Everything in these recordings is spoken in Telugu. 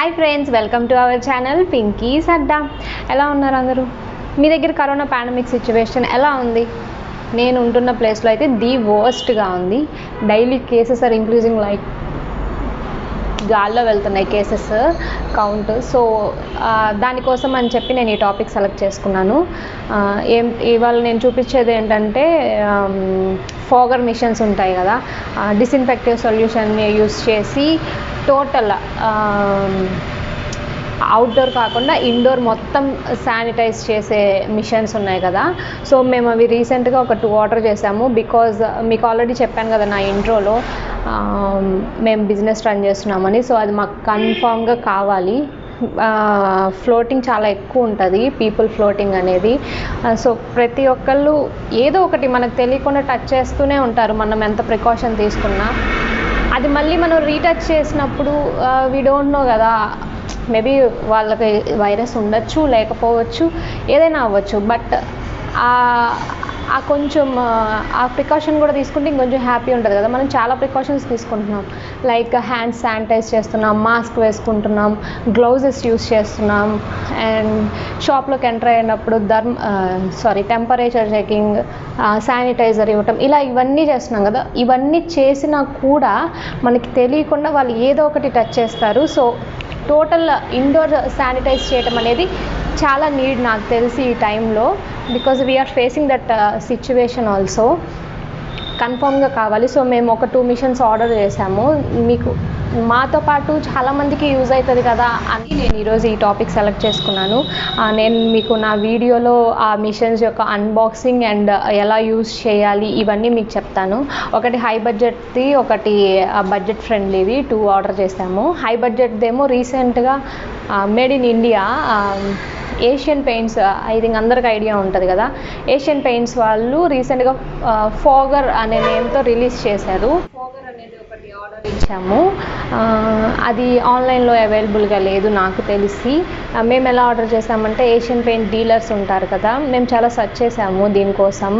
Hi friends, welcome to our channel Pinky's Adda. ఎలా ఉన్నారు అందరూ? మీ దగ్గర కరోనా పాండమిక్ సిచ్యువేషన్ ఎలా ఉంది? నేను ఉంటున్న ప్లేస్లో అయితే ది వర్స్ట్గా ఉంది. Daily cases are increasing, like గాల్లో వెళ్తున్నాయి కేసెస్ కౌంట్. సో దానికోసం అని చెప్పి నేను ఈ టాపిక్ సెలెక్ట్ చేసుకున్నాను. ఇవాళ నేను చూపించేది ఏంటంటే ఫాగర్ మిషన్స్ ఉంటాయి కదా, డిసిన్ఫెక్టివ్ సొల్యూషన్ని యూస్ చేసి టోటల్ అవుట్డోర్ కాకుండా ఇండోర్ మొత్తం శానిటైజ్ చేసే మిషన్స్ ఉన్నాయి కదా. సో మేము అవి రీసెంట్గా ఒక 2 ఆర్డర్ చేసాము. బికాజ్ మీకు ఆల్రెడీ చెప్పాను కదా నా ఇంట్రోలో, మేము బిజినెస్ రన్ చేస్తున్నామని. సో అది మాకు కన్ఫామ్గా కావాలి. ఫ్లోటింగ్ చాలా ఎక్కువ ఉంటుంది, పీపుల్ ఫ్లోటింగ్ అనేది. సో ప్రతి ఒక్కళ్ళు ఏదో ఒకటి మనకు తెలియకుండా టచ్ చేస్తూనే ఉంటారు, మనం ఎంత ప్రికాషన్ తీసుకున్నా. అది మళ్ళీ మనం రీటచ్ చేసినప్పుడు వీ డోంట్ నో కదా, మేబీ వాళ్ళకి వైరస్ ఉండొచ్చు, లేకపోవచ్చు, ఏదైనా అవ్వచ్చు. బట్ కొంచెం ఆ ప్రికాషన్ కూడా తీసుకుంటే ఇంకొంచెం హ్యాపీ ఉంటుంది కదా. మనం చాలా ప్రికాషన్స్ తీసుకుంటున్నాం, లైక్ హ్యాండ్స్ శానిటైజ్ చేస్తున్నాం, మాస్క్ వేసుకుంటున్నాం, గ్లౌజెస్ యూస్ చేస్తున్నాం, అండ్ షాప్లోకి ఎంటర్ అయినప్పుడు టెంపరేచర్ చెకింగ్, శానిటైజర్ ఇవ్వటం, ఇలా ఇవన్నీ చేస్తున్నాం కదా. ఇవన్నీ చేసినా కూడా మనకి తెలియకుండా వాళ్ళు ఏదో ఒకటి టచ్ చేస్తారు. సో టోటల్ ఇండోర్ శానిటైజ్ చేయటం అనేది చాలా నీడ్ నాకు తెలిసి ఈ టైంలో. Because we are facing that situation also. కన్ఫామ్గా కావాలి. సో మేము ఒక 2 మిషన్స్ ఆర్డర్ చేసాము. మీకు మాతో పాటు చాలామందికి యూజ్ అవుతుంది కదా అని నేను ఈరోజు ఈ టాపిక్ సెలెక్ట్ చేసుకున్నాను. నేను మీకు నా వీడియోలో ఆ మిషన్స్ యొక్క అన్బాక్సింగ్ అండ్ ఎలా యూజ్ చేయాలి ఇవన్నీ మీకు చెప్తాను. ఒకటి హై బడ్జెట్ది, ఒకటి బడ్జెట్ ఫ్రెండ్లీది 2 ఆర్డర్ చేసాము. హై బడ్జెట్దేమో రీసెంట్గా made in India, Asian Paints, I think అందరికి ఐడియా ఉంటుంది కదా. ఏషియన్ పెయింట్స్ వాళ్ళు రీసెంట్గా ఫాగర్ అనే నేమ్తో రిలీజ్ చేశారు. ఫాగర్ అనేది ఒకటి ఆర్డర్ ఇచ్చాము. అది ఆన్లైన్లో అవైలబుల్గా లేదు నాకు తెలిసి. మేము ఎలా ఆర్డర్ చేసామంటే, ఏషియన్ పెయింట్ డీలర్స్ ఉంటారు కదా, మేము చాలా సెర్చ్ చేసాము దీనికోసం,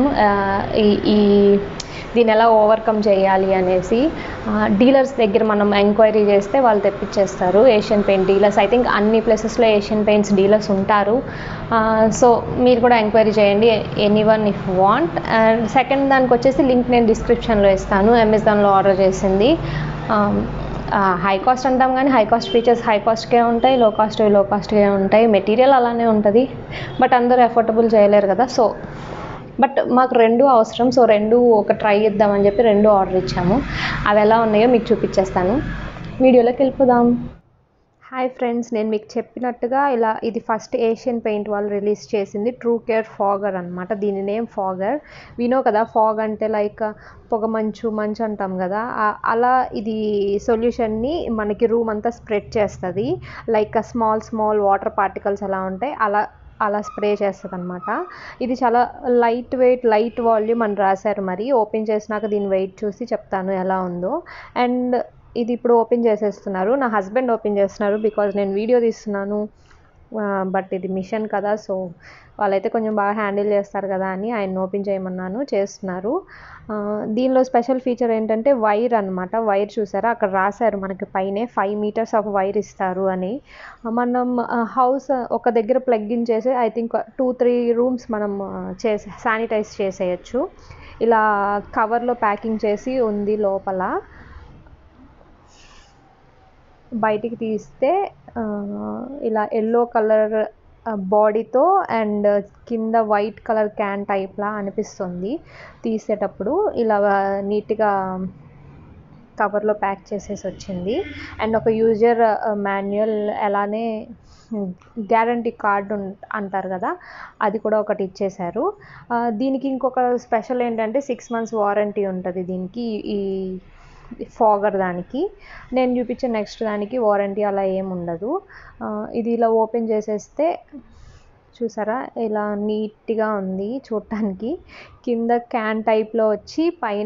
దీన్ని ఎలా ఓవర్కమ్ చేయాలి అనేసి. డీలర్స్ దగ్గర మనం ఎంక్వైరీ చేస్తే వాళ్ళు తెప్పించేస్తారు. Asian paint dealers, I think అన్ని ప్లేసెస్లో ఏషియన్ పెయింట్స్ డీలర్స్ ఉంటారు. సో మీరు కూడా ఎంక్వైరీ చేయండి, anyone if want. And second దానికి వచ్చేసి లింక్ నేను డిస్క్రిప్షన్లో ఇస్తాను. అమెజాన్లో ఆర్డర్ చేసింది. హై కాస్ట్ అంటాం కానీ హై కాస్ట్ ఫీచర్స్ హై కాస్ట్కే ఉంటాయి, లో కాస్ట్కే ఉంటాయి. మెటీరియల్ అలానే ఉంటుంది, బట్ అందరూ అఫోర్డబుల్ చేయలేరు కదా. సో బట్ మాకు 2 అవసరం. సో 2 ఒక ట్రై ఇద్దామని చెప్పి 2 ఆర్డర్ ఇచ్చాము. అవి ఎలా ఉన్నాయో మీకు చూపించేస్తాను. వీడియోలోకి వెళ్ళిపోదాం. హాయ్ ఫ్రెండ్స్, నేను మీకు చెప్పినట్టుగా ఇది ఫస్ట్ ఏషియన్ పెయింట్ వాళ్ళు రిలీజ్ చేసింది ట్రూకేర్ ఫాగర్ అనమాట. దీని నేమ్ ఫాగర్. వినో కదా, ఫాగ్ అంటే లైక్ పొగ మంచు అంటాం కదా, అలా ఇది సొల్యూషన్ని మనకి రూమ్ అంతా స్ప్రెడ్ చేస్తుంది. లైక్ స్మాల్ వాటర్ పార్టికల్స్ ఎలా ఉంటాయి అలా స్ప్రే చేస్తుంది అనమాట. ఇది చాలా లైట్ వెయిట్, లైట్ వాల్యూమ్ అని రాశారు. మరి ఓపెన్ చేసినాక దీని వెయిట్ చూసి చెప్తాను ఎలా ఉందో. అండ్ ఇది ఇప్పుడు ఓపెన్ చేసేస్తున్నారు, నా హస్బెండ్ ఓపెన్ చేస్తున్నారు, బికాజ్ నేను వీడియో తీస్తున్నాను. బట్ ఇది మిషన్ కదా, సో వాళ్ళైతే కొంచెం బాగా హ్యాండిల్ చేస్తారు కదా అని ఆయన ఓపెన్ చేయమన్నాను, చేస్తున్నారు. దీనిలో స్పెషల్ ఫీచర్ ఏంటంటే వైర్ అనమాట. వైర్ చూసారా, అక్కడ రాశారు మనకి పైనే 5 మీటర్స్ ఆఫ్ వైర్ ఇస్తారు అని. మనం హౌస్ ఒక దగ్గర ప్లగ్ ఇన్ చేసి ఐ థింక్ 2-3 రూమ్స్ మనం శానిటైజ్ చేసేయచ్చు. ఇలా కవర్లో ప్యాకింగ్ చేసి ఉంది. లోపల బయటికి తీస్తే ఇలా ఎల్లో కలర్ బాడీతో అండ్ కింద వైట్ కలర్ క్యాన్ టైప్లా అనిపిస్తుంది తీసేటప్పుడు. ఇలా నీట్గా కవర్లో ప్యాక్ చేసేసి వచ్చింది. అండ్ ఒక యూజర్ మాన్యువల్, అలానే గ్యారంటీ కార్డు అంటారు కదా, అది కూడా ఒకటి ఇచ్చేశారు. దీనికి ఇంకొక స్పెషల్ ఏంటంటే 6 months వారంటీ ఉంటుంది దీనికి. ఈ ఫాగర్ దానికి, నేను చూపించే నెక్స్ట్ దానికి వారంటీ అలా ఏమి ఉండదు. ఇది ఇలా ఓపెన్ చేసేస్తే చూసారా, ఇలా నీట్గా ఉంది చూడటానికి. కింద క్యాన్ టైప్లో వచ్చి పైన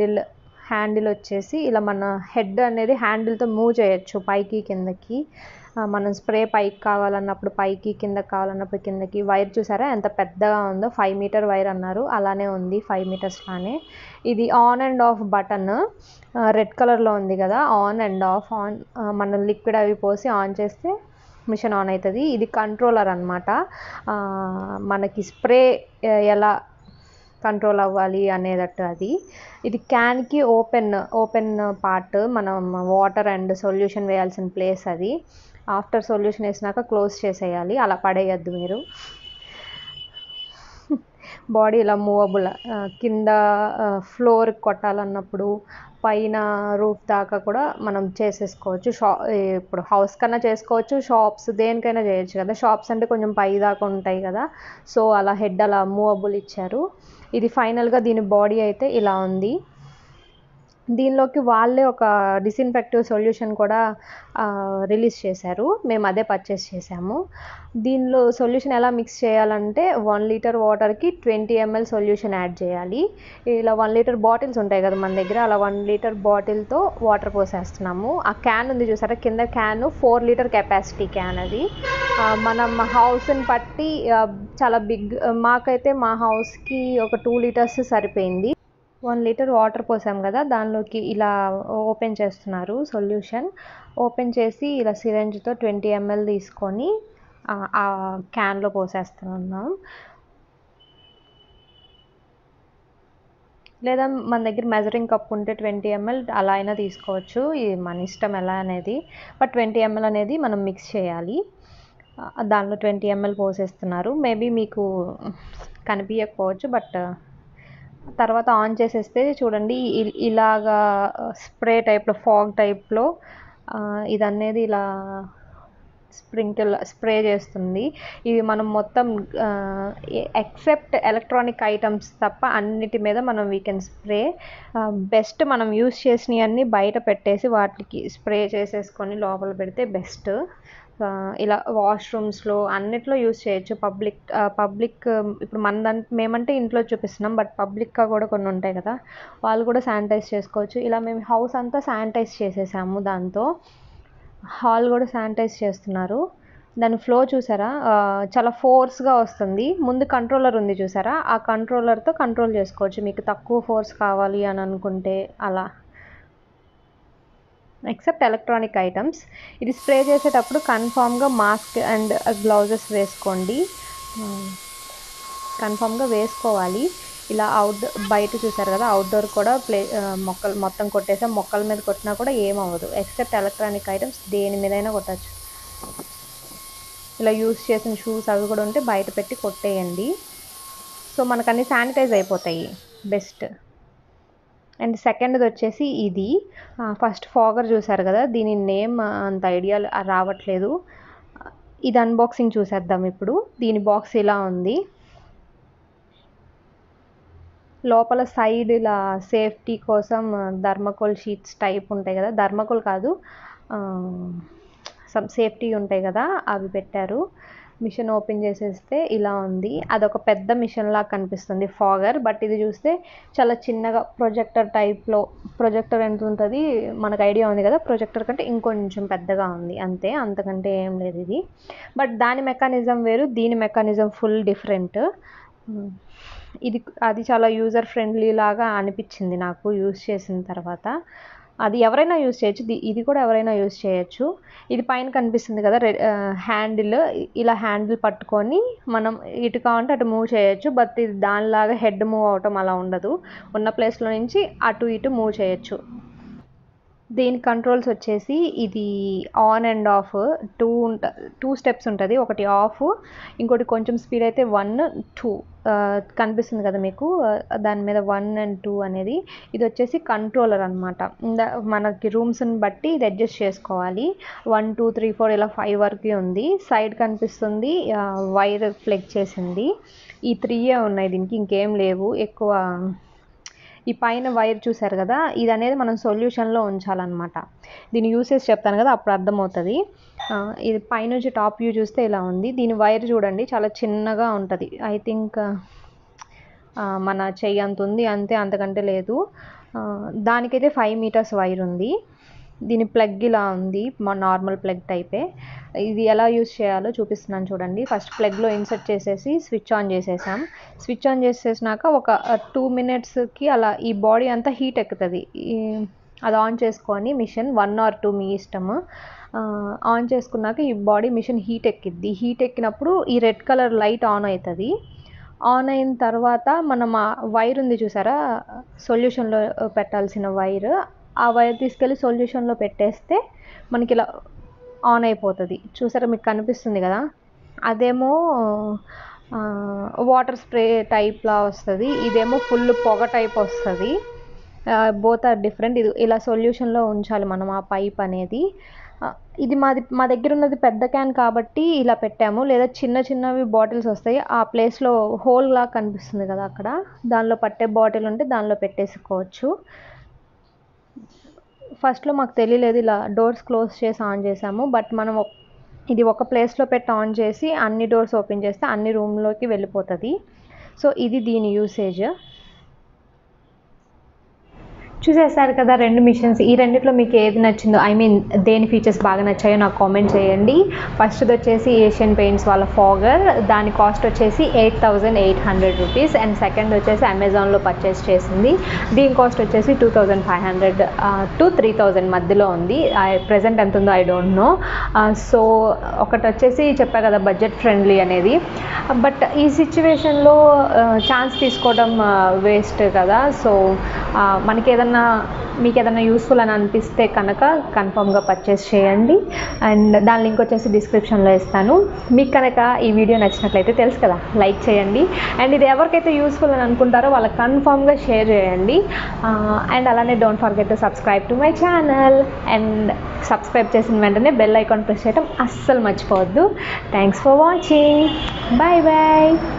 హ్యాండిల్ వచ్చేసి ఇలా మన హెడ్ అనేది హ్యాండిల్తో మూవ్ చేయొచ్చు పైకి కిందకి. మనం స్ప్రే పైకి కావాలన్నప్పుడు పైకి, కిందకి కావాలన్నప్పుడు కిందకి. వైర్ చూసారా ఎంత పెద్దగా ఉందో, 5 మీటర్ వైర్ అన్నారు, అలానే ఉంది 5 మీటర్స్ లానే. ఇది on and off button red కలర్లో ఉంది కదా, ఆన్ అండ్ ఆఫ్. మనం లిక్విడ్ అవి పోసి ఆన్ చేస్తే మిషన్ ఆన్ అవుతుంది. ఇది కంట్రోలర్ అనమాట, మనకి స్ప్రే ఎలా కంట్రోల్ అవ్వాలి అనేటట్టు అది. ఇది క్యాన్కి ఓపెన్ పార్ట్, మనం వాటర్ అండ్ సొల్యూషన్ వేయాల్సిన ప్లేస్ అది. ఆఫ్టర్ సొల్యూషన్ వేసినాక క్లోజ్ చేసేయాలి, అలా పడేయద్దు మీరు. బాడీ ఇలా మూవబుల్, కింద ఫ్లోర్ కొట్టాలన్నప్పుడు పైన రూఫ్ దాకా కూడా మనం చేసేసుకోవచ్చు. ఇప్పుడు హౌస్ కన్నా చేసుకోవచ్చు, షాప్స్ దేనికైనా చేయొచ్చు కదా. షాప్స్ అంటే కొంచెం పై దాకా ఉంటాయి కదా, సో అలా హెడ్ అలా మూవబుల్ ఇచ్చారు. ఇది ఫైనల్గా దీని బాడీ అయితే ఇలా ఉంది. దీనిలోకి వాళ్ళే ఒక డిసిన్ఫెక్టివ్ సొల్యూషన్ కూడా రిలీజ్ చేశారు, మేము అదే పర్చేస్ చేసాము. దీనిలో సొల్యూషన్ ఎలా మిక్స్ చేయాలంటే 1 లీటర్ వాటర్కి 20 ml సొల్యూషన్ యాడ్ చేయాలి. ఇలా 1 లీటర్ బాటిల్స్ ఉంటాయి కదా మన దగ్గర, అలా 1 లీటర్ బాటిల్తో వాటర్ పోసేస్తున్నాము. ఆ క్యాన్ ఉంది చూసారా కింద, క్యాన్ 4 లీటర్ కెపాసిటీ క్యాన్ అది. మనం హౌస్ని బట్టి చాలా బిగ్, మాకైతే మా హౌస్కి ఒక 2 లీటర్స్ సరిపోయింది. 1 లీటర్ వాటర్ పోసాం కదా, దానిలోకి ఇలా ఓపెన్ చేస్తున్నారు సొల్యూషన్. ఓపెన్ చేసి ఇలా సిరంజ్తో 20 ml తీసుకొని ఆ క్యాన్లో పోసేస్తున్నాం. లేదా మన దగ్గర మెజరింగ్ కప్ ఉంటే 20 ml అలా అయినా తీసుకోవచ్చు, ఇది మన ఇష్టం ఎలా అనేది. బట్ 20 ml అనేది మనం మిక్స్ చేయాలి. దానిలో 20 ml పోసేస్తున్నారు. మేబీ మీకు కనిపించకపోవచ్చు, బట్ తర్వాత ఆన్ చేసేస్తే చూడండి ఇలాగా స్ప్రే టైప్లో, ఫాగ్ టైప్లో ఇదనేది ఇలా స్ప్రే చేస్తుంది. ఇవి మనం మొత్తం ఎక్సెప్ట్ ఎలక్ట్రానిక్ ఐటమ్స్ తప్ప అన్నిటి మీద మనం వీ కెన్ స్ప్రే. బెస్ట్ మనం యూస్ చేసినవన్నీ బయట పెట్టేసి వాటికి స్ప్రే చేసేసుకొని లోపల పెడితే బెస్ట్. ఇలా వాష్రూమ్స్లో అన్నిట్లో యూస్ చేయొచ్చు. పబ్లిక్ ఇప్పుడు మేమంటే ఇంట్లో చూపిస్తున్నాం, బట్ పబ్లిక్గా కూడా కొన్ని ఉంటాయి కదా, వాళ్ళు కూడా శానిటైజ్ చేసుకోవచ్చు. ఇలా మేము హౌస్ అంతా శానిటైజ్ చేసేసాము దాంతో. హాల్ కూడా శానిటైజ్ చేస్తున్నారు. దాని ఫ్లో చూసారా, చాలా ఫోర్స్గా వస్తుంది. ముందు కంట్రోలర్ ఉంది చూసారా, ఆ కంట్రోలర్తో కంట్రోల్ చేసుకోవచ్చు మీకు తక్కువ ఫోర్స్ కావాలి అని అనుకుంటే అలా. Except electronic items. ఇది స్ప్రే చేసేటప్పుడు కన్ఫామ్గా మాస్క్ అండ్ గ్లౌజెస్ వేసుకోండి, కన్ఫామ్గా వేసుకోవాలి. ఇలా బయట చూసారు కదా, అవుట్డోర్ కూడా మొక్కలు మొత్తం కొట్టేసాం. మొక్కల మీద కొట్టినా కూడా ఏమవ్వదు, ఎక్సెప్ట్ ఎలక్ట్రానిక్ ఐటమ్స్ దేని మీదైనా కొట్టచ్చు. ఇలా యూస్ చేసిన షూస్ అవి కూడా ఉంటే బయట పెట్టి కొట్టేయండి, సో మనకు అన్నీ శానిటైజ్ అయిపోతాయి, బెస్ట్. అండ్ సెకండ్ది వచ్చేసి ఇది, ఫస్ట్ ఫాగర్ చూసారు కదా, దీని నేమ్ అంత ఐడియా రావట్లేదు. ఇది అన్బాక్సింగ్ చూసేద్దాం ఇప్పుడు. దీని బాక్స్ ఇలా ఉంది. లోపల సైడ్ ఇలా సేఫ్టీ కోసం థర్మాకోల్ షీట్స్ టైప్ ఉంటాయి కదా, థర్మాకోల్ కాదు, సమ్ సేఫ్టీ ఉంటాయి కదా, అవి పెట్టారు. మిషన్ ఓపెన్ చేసేస్తే ఇలా ఉంది. అదొక పెద్ద మిషన్ లాగా కనిపిస్తుంది ఫాగర్, బట్ ఇది చూస్తే చాలా చిన్నగా ప్రొజెక్టర్ టైప్లో. ప్రొజెక్టర్ ఎంత ఉంటుంది మనకు ఐడియా ఉంది కదా, ప్రొజెక్టర్ కంటే ఇంకొంచెం పెద్దగా ఉంది అంతే, అంతకంటే ఏం లేదు ఇది. బట్ దాని మెకానిజం వేరు, దీని మెకానిజం ఫుల్ డిఫరెంట్. అది చాలా యూజర్ ఫ్రెండ్లీ లాగా అనిపించింది నాకు యూజ్ చేసిన తర్వాత. అది ఎవరైనా యూజ్ చేయొచ్చు, ఇది కూడా ఎవరైనా యూజ్ చేయొచ్చు. ఇది పైన కనిపిస్తుంది కదా హ్యాండిల్, ఇలా హ్యాండిల్ పట్టుకొని మనం ఇటు కావాలంటే అటు మూవ్ చేయొచ్చు. బట్ ఇది దానిలాగా హెడ్ మూవ్ అవటం అలా ఉండదు, ఉన్న ప్లేస్లో నుంచి అటు ఇటు మూవ్ చేయొచ్చు. దీని కంట్రోల్స్ వచ్చేసి ఇది on and off two steps ఉంటుంది. ఒకటి ఆఫ్, ఇంకోటి కొంచెం స్పీడ్ అయితే 1, 2 కనిపిస్తుంది కదా మీకు, దాని మీద 1 and 2 అనేది. ఇది వచ్చేసి కంట్రోలర్ అనమాట. మనకి రూమ్స్ని బట్టి ఇది అడ్జస్ట్ చేసుకోవాలి. 1, 2, 3, 4 ఇలా 5 వరకు ఉంది. సైడ్ కనిపిస్తుంది వైర్ ప్లగ్ చేసింది. ఈ 3 ఉన్నాయి దీనికి, ఇంకేం లేవు ఎక్కువ. ఈ పైన వైర్ చూసారు కదా, ఇది అనేది మనం సొల్యూషన్లో ఉంచాలన్నమాట. దీని యూసేజ్ చెప్తాను కదా అప్పుడు అర్థమవుతుంది. ఇది పైనుంచి టాప్ వ్యూ చూస్తే ఇలా ఉంది. దీని వైర్ చూడండి చాలా చిన్నగా ఉంటుంది, ఐ థింక్ మన చెయ్యి అంత ఉంది అంతే, అంతకంటే లేదు. దానికైతే 5 మీటర్స్ వైర్ ఉంది. దీని ప్లగ్ ఇలా ఉంది, మా నార్మల్ ప్లగ్ టైపే. ఇది ఎలా యూజ్ చేయాలో చూపిస్తున్నాను చూడండి. ఫస్ట్ ప్లగ్లో ఇన్సర్ట్ చేసేసి స్విచ్ ఆన్ చేసేసాం. స్విచ్ ఆన్ చేసేసినాక ఒక 2 minutesకి అలా ఈ బాడీ అంతా హీట్ ఎక్కుతుంది. అది ఆన్ చేసుకొని మిషన్ 1 or 2 మీ ఇష్టము. ఆన్ చేసుకున్నాక ఈ బాడీ మిషన్ హీట్ ఎక్కిద్ది. హీట్ ఎక్కినప్పుడు ఈ రెడ్ కలర్ లైట్ ఆన్ అవుతుంది. ఆన్ అయిన తర్వాత మనం ఆ వైర్ ఉంది చూసారా, సొల్యూషన్లో పెట్టాల్సిన వైర్, ఆ వైర్ తీసుకెళ్ళి సొల్యూషన్లో పెట్టేస్తే మనకి ఇలా ఆన్ అయిపోతుంది. చూసారా, మీకు కనిపిస్తుంది కదా. అదేమో వాటర్ స్ప్రే టైప్లా వస్తుంది, ఇదేమో ఫుల్ పొగ టైప్ వస్తుంది. Both are different. ఇది ఇలా సొల్యూషన్లో ఉంచాలి మనం ఆ పైప్ అనేది. ఇది మా దగ్గర ఉన్నది పెద్ద క్యాన్ కాబట్టి ఇలా పెట్టాము, లేదా చిన్న చిన్నవి బాటిల్స్ వస్తాయి, ఆ ప్లేస్లో హోల్ లాగా కనిపిస్తుంది కదా, అక్కడ దానిలో పట్టే బాటిల్ ఉంటే దానిలో పెట్టేసుకోవచ్చు. ఫస్ట్లో మాకు తెలియలేదు, ఇలా డోర్స్ క్లోజ్ చేసి ఆన్ చేసాము. బట్ మనం ఇది ఒక ప్లేస్లో పెట్టి ఆన్ చేసి అన్ని డోర్స్ ఓపెన్ చేస్తే అన్ని రూమ్లోకి వెళ్ళిపోతుంది. సో ఇది దీని యూసేజ్. చూసేసారు కదా 2 మిషన్స్. ఈ రెండిట్లో మీకు ఏది నచ్చిందో, ఐ మీన్ దేని ఫీచర్స్ బాగా నచ్చాయో నాకు కామెంట్ చేయండి. ఫస్ట్ది వచ్చేసి ఏషియన్ పెయింట్స్ వాళ్ళ ఫాగర్, దాని కాస్ట్ వచ్చేసి 8,800 రూపీస్. అండ్ సెకండ్ వచ్చేసి అమెజాన్లో పర్చేస్ చేసింది, దీని కాస్ట్ వచ్చేసి 2,500 to 3,000 మధ్యలో ఉంది. ప్రెజెంట్ ఎంత ఉందో ఐ డోంట్ నో. సో ఒకటి వచ్చేసి చెప్పా కదా బడ్జెట్ ఫ్రెండ్లీ అనేది. బట్ ఈ సిచ్యువేషన్లో ఛాన్స్ తీసుకోవడం వేస్ట్ కదా. సో మనకి మీకు ఏదైనా యూస్ఫుల్ అని అనిపిస్తే కనుక కన్ఫామ్గా పర్చేస్ చేయండి. అండ్ దాని లింక్ వచ్చేసి డిస్క్రిప్షన్లో ఇస్తాను. మీకు కనుక ఈ వీడియో నచ్చినట్లయితే తెలుసు కదా, లైక్ చేయండి. అండ్ ఇది ఎవరికైతే యూస్ఫుల్ అని అనుకుంటారో వాళ్ళకి కన్ఫామ్గా షేర్ చేయండి. అండ్ అలానే don't forget to subscribe to my channel. And subscribe చేసిన వెంటనే బెల్ ఐకాన్ ప్రెస్ చేయడం అస్సలు మర్చిపోవద్దు. Thanks for watching. Bye bye.